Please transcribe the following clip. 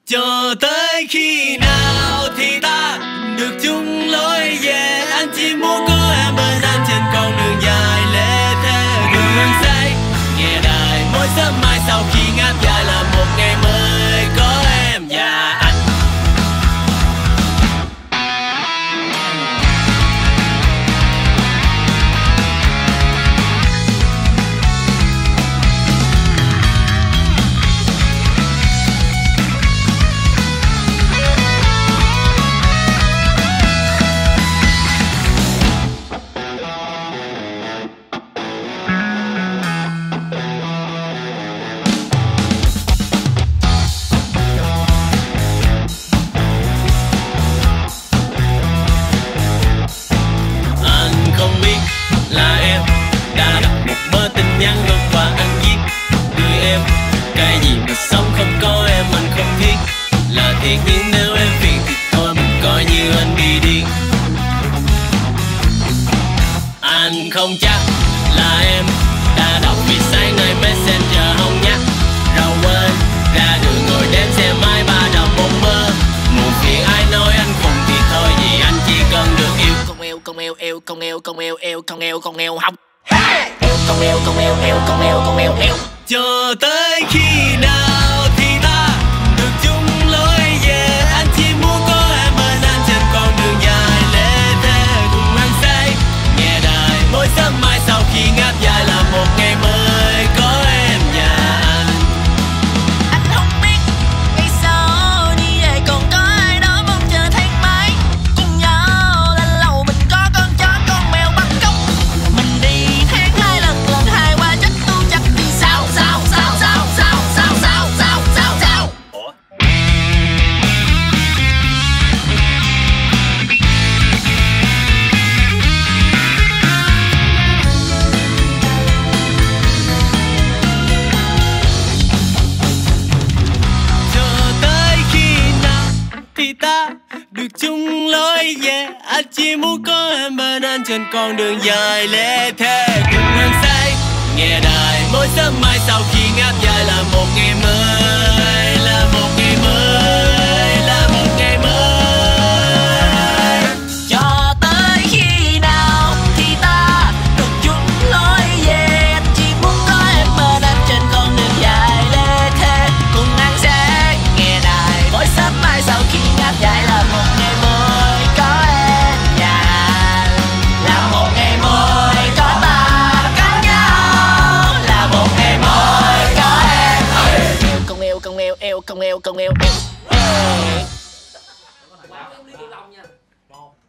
Cho tới khi nào thì ta được chung lối về. Anh chỉ muốn có em bên anh trên con đường dài lê thế. Đường say nghe đài mỗi sớm mai sau khi ngáp dài là một ngày mới có em và anh. Nhưng nếu em phiền thì thôi mình coi như anh bị điên. Anh không chắc là em đã đọc vì sáng nay Messenger không nhắc. Rồi quên ra đường ngồi đếm xe máy ba đầu một mơ. Muộn phiền ai nói anh khùng thì thôi vì anh chỉ cần được yêu. Con yêu, con yêu, yêu, con yêu, con yêu, yêu, con yêu, con yêu không. Yêu, con yêu, con yêu, yêu, con yêu, con yêu, yêu. Cho tới khi nào thì ta được chung lối về. Anh chỉ muốn có em bên anh trên con đường dài lê thế. Cùng anh say nghe đài mỗi sớm mai sau khi ngáp dài là một ngày mới có em và anh. Anh không biết ngày sau đi về còn có ai đó mong chờ tháng mấy. Cùng nhau là lâu mình có con chó con mèo bắt cóc. Mình đi tháng 2 lần hai qua chắc tu chắc thì sao sao sao sao sao sao sao sao sao sao. Ủa? Cho tới khi nào thì ta được chung lối về. Anh chỉ muốn có em bên anh trên con đường dài lê thế. Cùng anh say nghe đài mỗi sớm mai sau khi ngáp dài là một ngày mới, là một ngày mới, là một ngày mới. Cho tới khi nào thì ta được chung lối về. Anh chỉ muốn có em bên anh trên con đường dài lê thế. Cùng anh sẽ nghe đài mỗi sớm mai sau khi ngáp dài là một ngày mới có em và anh. Là một ngày mới có ta có nhau. Là một ngày mới có em. Yêu con yêu, con yêu, yêu, con yêu, con yêu, yêu.